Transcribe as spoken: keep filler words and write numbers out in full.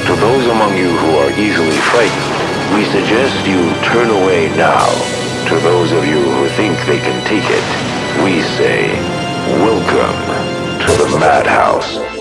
To those among you who are easily frightened, we suggest you turn away now. To those of you who think they can take it, we say, welcome to the Madhouse.